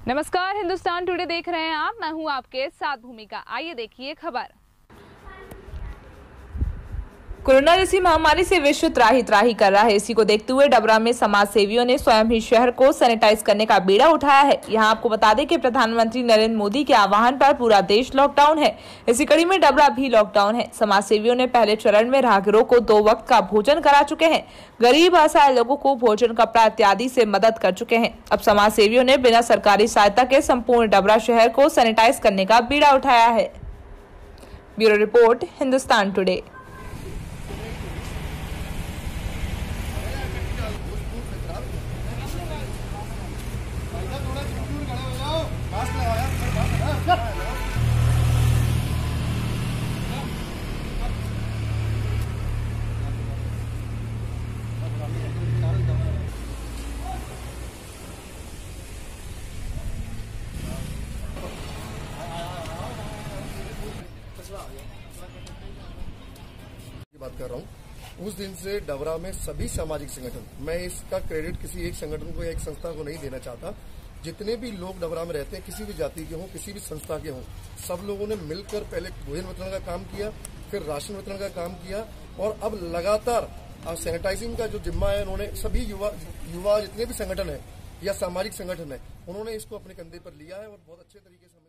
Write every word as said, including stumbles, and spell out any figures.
नमस्कार, हिंदुस्तान टुडे देख रहे हैं आप। मैं हूं आपके साथ भूमिका। आइए देखिए खबर। कोरोना जैसी महामारी से विश्व त्राही त्राही कर रहा है। इसी को देखते हुए डबरा में समाज सेवियों ने स्वयं ही शहर को सैनिटाइज करने का बीड़ा उठाया है। यहां आपको बता दें कि प्रधानमंत्री नरेंद्र मोदी के आह्वान पर पूरा देश लॉकडाउन है। इसी कड़ी में डबरा भी लॉकडाउन है। समाज सेवियों ने पहले चरण में राहगीरों को दो वक्त का भोजन करा चुके हैं। गरीब असहाय लोगों को भोजन, कपड़ा इत्यादि से मदद कर चुके हैं। अब समाज सेवियों ने बिना सरकारी सहायता के संपूर्ण डबरा शहर को सैनिटाइज करने का बीड़ा उठाया है। Bureau report, Hindustan today. बात कर रहा हूँ। उस दिन से डबरा में सभी सामाजिक संगठन, मैं इसका क्रेडिट किसी एक संगठन को या एक संस्था को नहीं देना चाहता, जितने भी लोग डबरा में रहते हैं, किसी भी जाति के हों, किसी भी संस्था के हों, सब लोगों ने मिलकर पहले भोजन वितरण का काम किया, फिर राशन वितरण का काम किया और अब लगातार सैनिटाइजिंग का जो जिम्मा है उन्होंने सभी युवा युवा जितने भी संगठन है या सामाजिक संगठन है, उन्होंने इसको अपने कंधे पर लिया है और बहुत अच्छे तरीके से